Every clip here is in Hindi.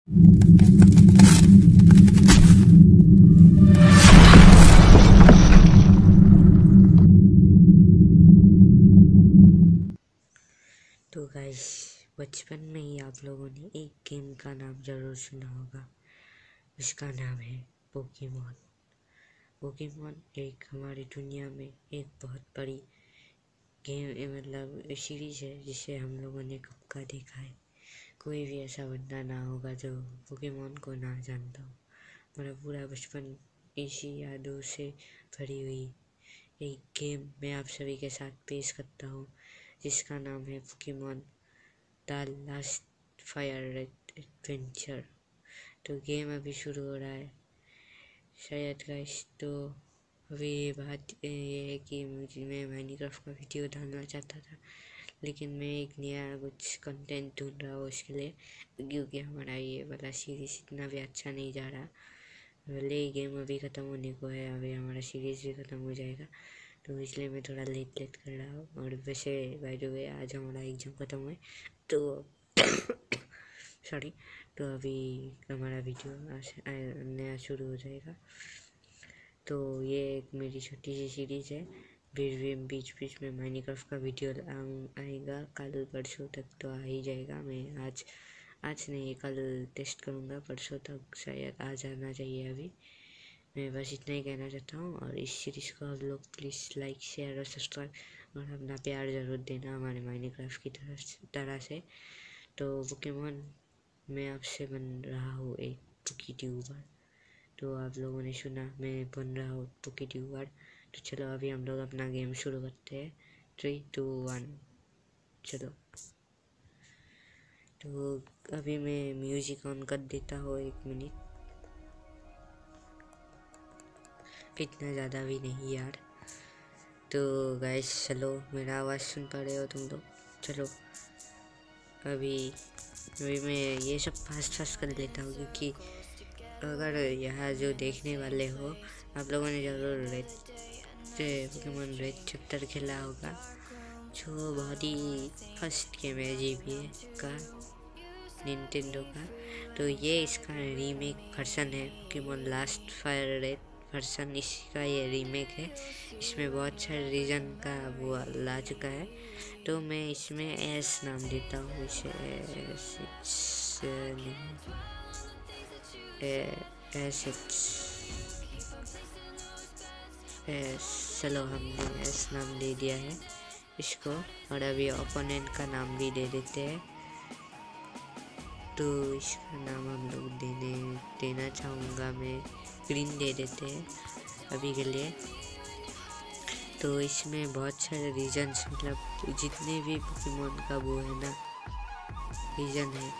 तो गाइस, बचपन में ही आप लोगों ने एक गेम का नाम ज़रूर सुना होगा। उसका नाम है पोकेमॉन। पोकेमॉन एक हमारी दुनिया में एक बहुत बड़ी गेम मतलब सीरीज है जिसे हम लोगों ने कब का देखा है। कोई भी ऐसा बंदा ना होगा जो पोकेमॉन को ना जानता हो। मेरा पूरा बचपन इसी यादों से भरी हुई एक गेम मैं आप सभी के साथ पेश करता हूँ, जिसका नाम है Pokemon the last fire adventure. तो गेम अभी शुरू हो रहा है शायद गाइस। तो अभी बात ये है कि मैं माइनक्राफ्ट का वीडियो डालना चाहता था, लेकिन मैं एक नया कुछ कंटेंट ढूंढ रहा हूँ उसके लिए, क्योंकि हमारा ये वाला सीरीज़ इतना भी अच्छा नहीं जा रहा। भले ही गेम अभी ख़त्म होने को है, अभी हमारा सीरीज़ भी ख़त्म हो जाएगा, तो इसलिए मैं थोड़ा लेट कर रहा हूँ। और वैसे बाय द वे आज हमारा एग्ज़ाम ख़त्म हुआ है, तो सॉरी। तो अभी हमारा वीडियो नया शुरू हो जाएगा। तो ये एक मेरी छोटी सी सीरीज़ है। बीच बीच में माइनक्राफ्ट का वीडियो आएगा, कल परसों तक तो आ ही जाएगा। मैं आज नहीं, कल टेस्ट करूँगा, परसों तक शायद आ जाना चाहिए। अभी मैं बस इतना ही कहना चाहता हूँ। और इस सीरीज़ को आप लोग प्लीज़ लाइक शेयर और सब्सक्राइब और अपना प्यार ज़रूर देना हमारे माइनक्राफ्ट की तरह से। तो पोकेमॉन मैं आपसे बन रहा हूँ एक पोकेट्यूबर। तो आप लोगों ने सुना मैं बन रहा हूँ पोकेट्यूबर। तो चलो अभी हम लोग अपना गेम शुरू करते हैं। 3, 2, 1 चलो। तो अभी मैं म्यूजिक ऑन कर देता हूँ, 1 मिनट। इतना ज़्यादा भी नहीं यार। तो गाइस चलो, मेरा आवाज़ सुन पा रहे हो तुम लोग? चलो अभी मैं ये सब फास्ट कर लेता हूँ, क्योंकि अगर यहाँ जो देखने वाले हो, आप लोगों ने ज़रूर पोकेमॉन रेड चैप्टर खेला होगा, जो बहुत ही फर्स्ट गेम है GBA का, निंटेंडो का। तो ये इसका रीमेक वर्जन है, Pokemon last fire red version, इसका ये रीमेक है। इसमें बहुत सारे रीजन का वो ला चुका है। तो मैं इसमें एस नाम देता हूँ इसे, चलो हमने एस नाम दे दिया है इसको। और अभी ओपोनेंट का नाम भी दे देते हैं। तो इसका नाम हम लोग देना चाहूँगा मैं, ग्रीन दे देते हैं अभी के लिए। तो इसमें बहुत सारे रीजन्स, मतलब जितने भी पोकेमॉन का वो है ना रीजन है,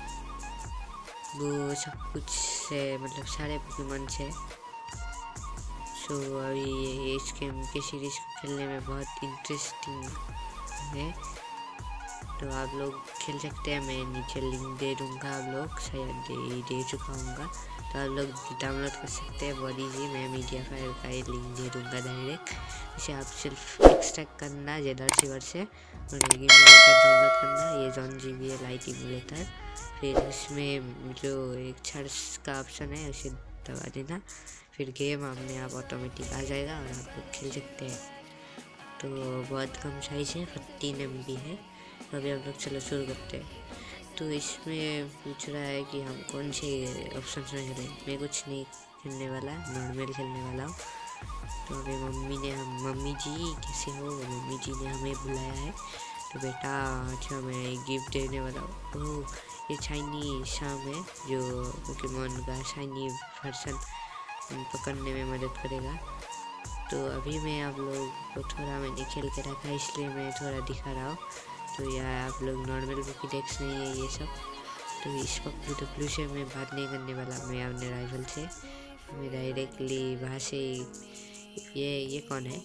वो सब कुछ से मतलब सारे पोकेमॉन से। सो अभी ये इस गेम के सीरीज़ को खेलने में बहुत इंटरेस्टिंग है। तो आप लोग खेल सकते हैं, मैं नीचे लिंक दे दूँगा, आप लोग शायद दे चुका हूँगा, तो आप लोग डाउनलोड कर सकते हैं बहुत ईजी। मैं मीडिया फायर का ही लिंक दे दूँगा डायरेक्ट। इसे आप सिर्फ एक्सट्रैक्ट करना जेडर सीवर से और एमुलेटर डाउनलोड करना, ये जॉन GBA लाइट एमुलेटर। फिर उसमें जो एक सर्च का ऑप्शन है उसे दबा देना, फिर गेम अपने आप ऑटोमेटिक आ जाएगा और आप लोग खेल सकते हैं। तो बहुत कम साइज है, 14 MB है। अभी हम लोग चलो शुरू करते हैं। तो इसमें पूछ रहा है कि हम कौन से ऑप्शन में खेलें। मैं कुछ नहीं खेलने वाला, नॉर्मल खेलने वाला हूँ। तो अभी मम्मी जी कैसे हो, मम्मी जी ने हमें बुलाया है। तो बेटा अच्छा मैं गिफ्ट देने वाला हूँ। ओह, ये शाइनी शाम है, जो पोकेमॉन का शाइनी वर्जन पकड़ने में मदद करेगा। तो अभी मैं आप लोग को थोड़ा मैंने खेल के रखा, इसलिए मैं थोड़ा दिखा रहा हूँ। तो यार आप लोग नॉर्मल पोकेडेक्स नहीं है ये सब। तो इस पप्लू से मैं बात नहीं करने वाला, मैं अपने राइवल से मैं डायरेक्टली वहाँ से। ये कौन है?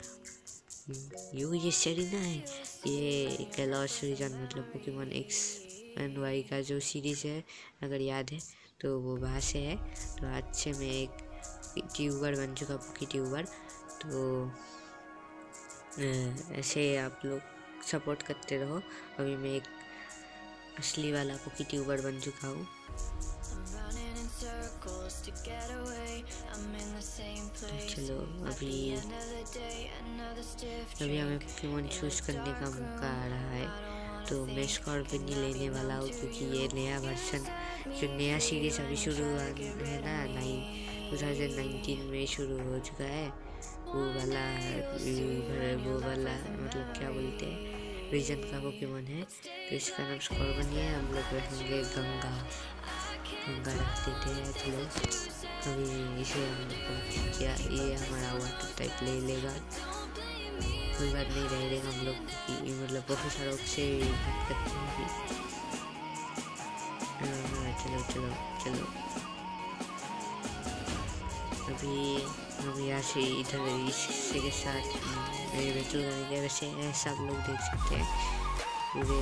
ये सेरिना है। ये कैलॉस रीजन मतलब पोकेमॉन X&Y का जो सीरीज़ है, अगर याद है तो वो वहाँ से है। तो आज से मैं एक ट्यूबर बन चुका, पोके ट्यूबर। तो ऐसे आप लोग सपोर्ट करते रहो। अभी मैं एक असली वाला पोके ट्यूबर बन चुका हूँ। चलो अभी हमें पोकेमॉन चूज करने का मौका आ रहा है। तो मैं स्कॉर्पियन ही लेने वाला हूँ क्योंकि ये नया वर्जन जो नया सीरीज अभी शुरू हुआ है ना 2019 में शुरू हो चुका है। वो वाला मतलब क्या बोलते हैं रीजन का पोकेमॉन है। तो इसका नाम स्कॉर्पियन है। हम लोग रखेंगे गंगा रख देते हैं। चलो अभी इसे क्या ये हमारा वाटर टाइप ले लेगा, कोई बात नहीं रह देगा हम लोग मतलब प्रोफेसर ओक से बात करते हैं अभी। चलो अभी हम यहाँ से इधर इससे के साथ बैटल करेंगे। वैसे ऐसा आप लोग देख सकते हैं पूरे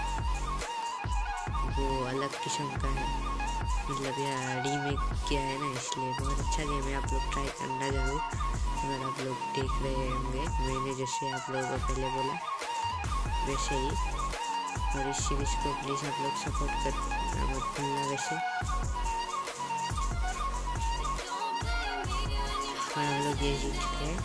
वो अलग किस्म का है, मतलब यार रीमेक किया है ना, इसलिए बहुत अच्छा गेम है। आप लोग ट्राई करना जरूर अगर आप लोग देख रहे होंगे। मैंने जैसे आप लोगों को पहले बोला वैसे ही, और इस सीरीज को प्लीज़ आप लोग सपोर्ट करना मत भूलना। वैसे और हम लोग ये जीत चुके हैं।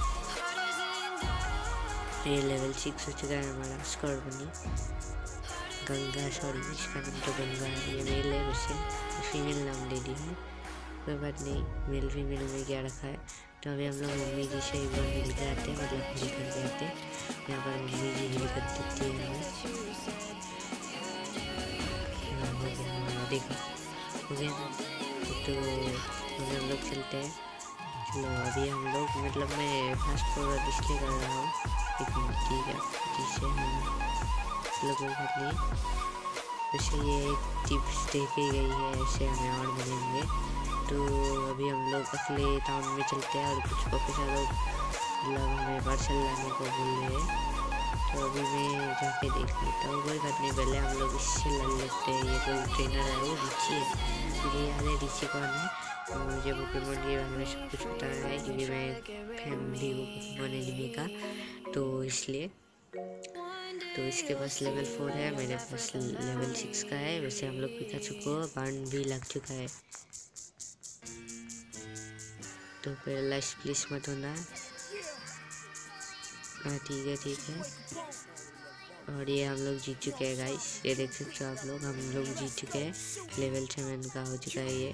ये लेवल 6 हो चुका है हमारा स्कॉर्पियन गंगा। सॉरी इसका नाम तो गंगा है, ये मेल है, वैसे फीमेल नाम ले दी है, कोई बात नहीं। मेल फीमेल में क्या रखा है। तो अभी हम लोग मम्मी जी से एक बार मिल के आते हैं, मतलब हिल करके आते हैं। यहाँ पर मम्मी जी हिल कर देती है हमें। देखो हो गया ना, तो हम लोग चलते हैं। चलो अभी हम लोग मतलब मैं फास्ट फॉरवर्ड इसलिए कर रहा हूँ लेकिन ठीक है जिससे हम लोग कोई बात नहीं। वैसे ये टिप्स देखी गई है, ऐसे हमें और मिलेंगे। तो अभी हम लोग अगले टाउन में चलते हैं और कुछ प्रोफेसर लोग मतलब हमें पार्सल लाने को बोल रहे हैं। तो अभी मैं जाके देख लेता हूँ, कोई बात नहीं। पहले हम लोग इससे लड़ लेते हैं। ये कोई ट्रेनर है, वो रिची है, मुझे याद है रिची कौन है। तो मुझे पोकेमॉन के बारे में सब कुछ पता है क्योंकि मैं फैन भी हूँ पोकेमॉन एनिमे का, तो इसलिए। तो इसके पास लेवल 4 है, मेरे पास लेवल 6 का है। वैसे हम लोग पिकाचू को बर्न भी लग चुका है। तो पैरालाइज प्लीज मत होना। हाँ ठीक है। और ये हम लोग जीत चुके हैं गाइस, ये देख सकते हो आप लोग, हम लोग जीत चुके हैं। लेवल 7 का हो चुका है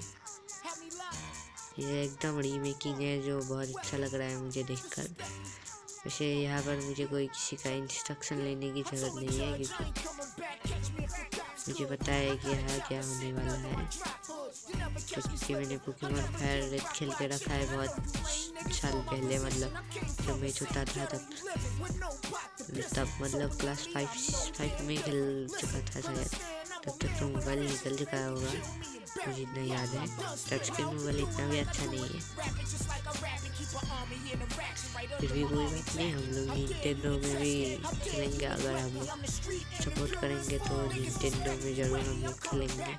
ये एकदम रीमेकिंग है जो बहुत अच्छा लग रहा है मुझे देखकर। वैसे यहाँ पर मुझे कोई किसी का इंस्ट्रक्शन लेने की ज़रूरत नहीं है क्योंकि मुझे पता है कि यहाँ क्या होने वाला है। तो क्योंकि मैंने पोकेमॉन फायर रेड खेल के रखा है बहुत साल पहले, मतलब जब मैं छोटा था तब मतलब क्लास 5 में खेल चुका था शायद। तब तक तो मोबाइल निकल चुका होगा मुझे इतना याद है। टच स्क्रीन मोबाइल इतना भी अच्छा नहीं है, फिर भी कोई बात नहीं। हम लोग निंटेंडो में भी खेलेंगे, अगर हम लोग सपोर्ट करेंगे तो निंटेंडो में ज़रूर हम लोग खेलेंगे।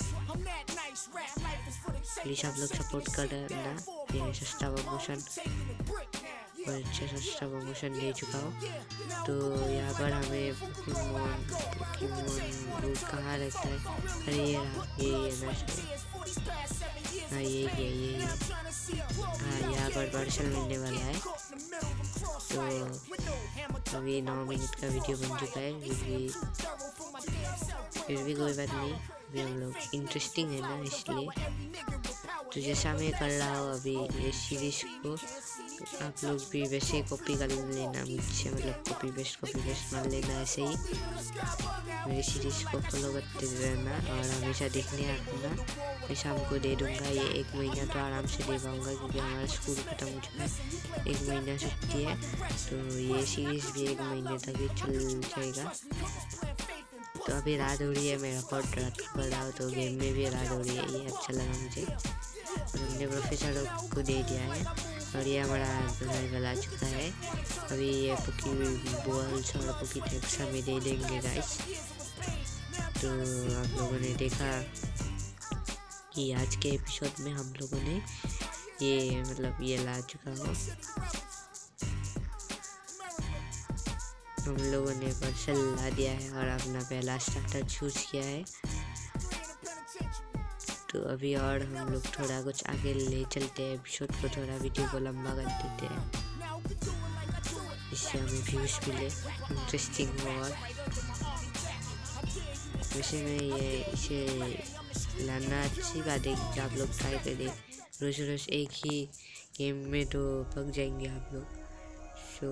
प्लीज़ आप लोग सपोर्ट करना। ये सस्ता प्रमोशन और अच्छा सस्ता प्रमोशन दे चुका हो। तो यहाँ पर हमें पोकेमॉन कहाँ रहता है, अरे ये ना हाँ ये हाँ यहाँ पर पार्सल मिलने वाला है। तो अभी 9 मिनट का वीडियो बन चुका है, फिर भी कोई बात नहीं। अभी हम लोग इंटरेस्टिंग है ना इसलिए। तो जैसा मैं कर रहा हूँ अभी ये सीरीज को आप लोग भी वैसे कॉपी कर लेना मुझसे, मतलब कॉपी पेस्ट मान लेना। ऐसे ही मेरी सीरीज को फॉलो करते रहना और हमेशा देखने आना। मैं शाम को दे दूँगा, ये 1 महीना तो आराम से दे पाऊँगा क्योंकि हमारा स्कूल ख़त्म हो चुका है। 1 महीना छुट्टी है, तो ये सीरीज़ भी 1 महीने तक ही चल जाएगा। तो अभी रात हो रही है, मैं रिकॉर्ड कर रहा हूँ तो गेम में भी रात हो रही है, ये अच्छा लगा मुझे। और हमने प्रोफेसर को दे दिया है और ये हमारा लेवल आ चुका है। अभी ये पोकी बॉल्स और पोकी टैक्स हमें दे देंगे गाइस। तो आप लोगों ने देखा कि आज के एपिसोड में हम लोगों ने ये मतलब ये ला चुका हो, हम लोगों ने पार्सल ला दिया है और अपना पहला स्टार्टर चूज किया है। तो अभी और हम लोग थोड़ा कुछ आगे ले चलते हैं एपिसोड को, थोड़ा वीडियो को लंबा कर देते हैं, इससे हमें व्यूज मिले, इंटरेस्टिंग हो। और वैसे में ये इसे लाना अच्छी बात है कि आप लोग ट्राई करें। रोज रोज एक ही गेम में तो पक जाएंगे आप लोग। सो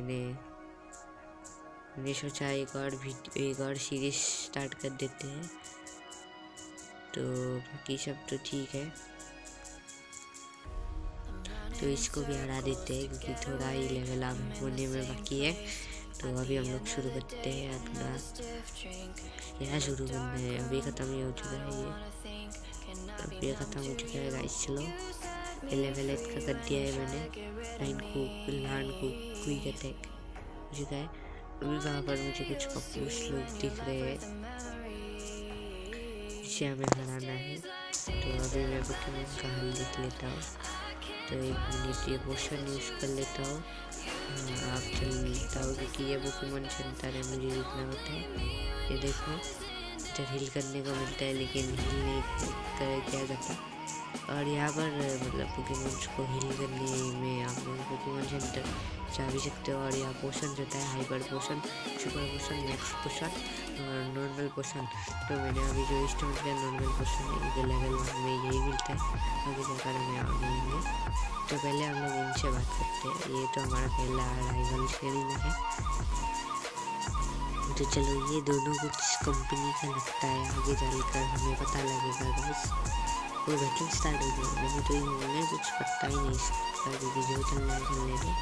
मैंने सोचा एक और सीरीज स्टार्ट कर देते हैं। तो बाकी सब तो ठीक है, तो इसको भी हरा देते हैं क्योंकि थोड़ा ही लेवल अप होने में बाकी है। तो अभी हम लोग शुरू करते हैं अपना, क्या शुरू करना है, अभी ख़त्म ही हो चुका है अभी ख़त्म हो चुका है गाइस। चलो लेवल 8 का कर दिया है मैंने, लाइन को क्विक अटैक हो चुका है। अभी वहाँ पर मुझे कुछ कपूस लोग दिख रहे हैं, इसे हमें हराना है। तो अभी मैं पोकेमॉन का हल देख लेता हूँ। तो 1 मिनट ये पोशन यूज़ कर लेता हूँ, आप चलता हूँ क्योंकि ये पोकेमॉन सेंटर है, मुझे जितना होता है। ये देखो इधर हिल करने को मिलता है लेकिन हिल नहीं किया जाता। और यहाँ पर मतलब पोकेमॉन्स को हिल करने में आप लोग पोकेमॉन सेंटर जा भी सकते हो। और यहाँ पोशन होता है, hyper potion, super potion, max potion और नॉर्मल पोशन। तो मैंने अभी जो इस्तेमाल किया नॉर्मल पोशन है, ये लेवल 1 में यही मिलता है, आगे जाकर हमें और मिलेंगे। तो पहले हम लोग इनसे बात करते हैं। ये तो हमारा पहला राइवल शेरिना है। तो चलो ये दोनों कुछ कंपनी का लगता है, आगे चलकर हमें पता लगेगा गाइस। वो बैटल स्टार्ट हो गया, मैंने तो इन्होंने कुछ पता ही नहीं इसका, क्योंकि जो चलना है चलने दो।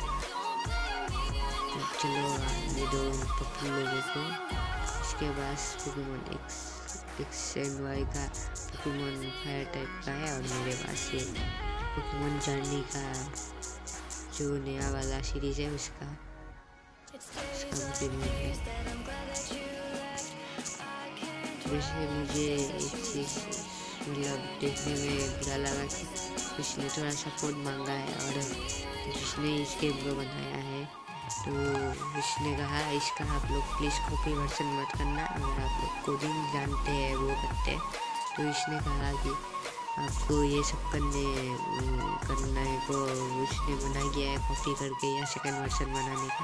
चलो ये दो पप्पू लोगों को, इसके बाद पोकेमॉन एक्स एंड वाई का पोकेमॉन फायर टाइप का है। और मेरे पास ये पोकेमॉन जर्नी का जो नया वाला सीरीज है उसका पोकेमॉन है। वैसे मुझे एक चीज़ मतलब देखने में बुरा लगा कि उसने थोड़ा सपोर्ट मांगा है, और जिसने इस गेम को बनाया है तो उसने कहा इसका आप लोग प्लीज़ कॉपी वर्जन मत करना, अगर आप लोग कोडिंग जानते हैं वो करते हैं। तो इसने कहा कि आपको ये सब करना है, तो उसने मना किया है कॉपी करके या सेकंड वर्जन बनाने का।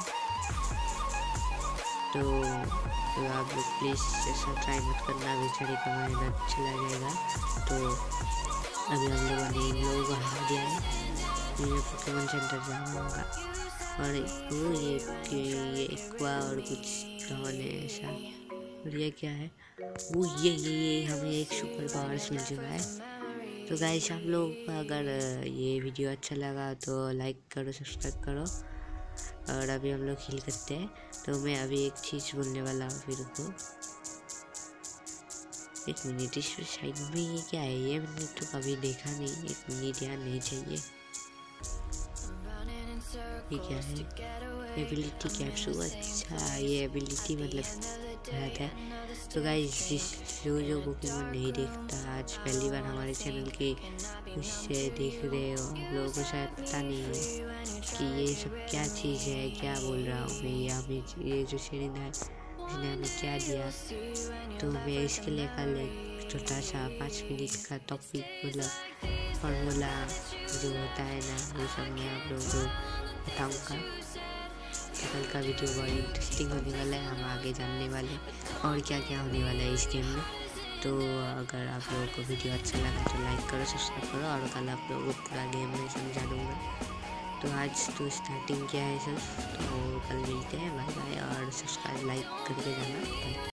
तो आप लोग प्लीज़ ऐसा ट्राई मत करना, बेचारे का मेहनत चला जाएगा। तो अभी हम लोगों ने इन लोगों को हरा दिया है, मैं पोकेमॉन सेंटर जाऊँगा। और वो ये एक्वा और कुछ डॉन है ऐसा। और ये क्या है, वो ये हमें एक सुपर पावर्स मिल चुका है। तो गाइस आप लोग को अगर ये वीडियो अच्छा लगा तो लाइक करो, सब्सक्राइब करो। और अभी हम लोग हिल करते हैं। तो मैं अभी एक चीज़ बोलने वाला हूँ, फिर को 1 मिनट, इस साइड में ये क्या है, ये मैंने तो कभी देखा नहीं। 1 मिनट यहाँ नहीं चाहिए, ये क्या है, एबिलिटी कैप्सूल। अच्छा ये एबिलिटी मतलब रहता है। तो गाइस जो पोकेमॉन नहीं देखता, आज पहली बार हमारे चैनल के उससे देख रहे हो, आप लोगों को शायद पता नहीं है कि ये सब क्या चीज़ है, क्या बोल रहा हूँ मैं। ये जो शेरिना है उसने हमें क्या दिया, तो मैं इसके लिए कल एक छोटा सा 5 मिनट का टॉपिक मतलब फॉर्मूला जो होता है ना, वो सब मैं आप लोगों को बताऊँगा। तो कल का वीडियो बहुत इंटरेस्टिंग होने वाला है, हम आगे जानने वाले और क्या क्या होने वाला है इस गेम में। तो अगर आप लोगों को वीडियो अच्छा लगा तो लाइक करो, सब्सक्राइब करो, और कल आप लोगों को पूरा गेम में समझा दूँगा। तो आज तो स्टार्टिंग किया है सर, तो कल मिलते हैं, बाय बाय। और सब्सक्राइब लाइक करके जाना।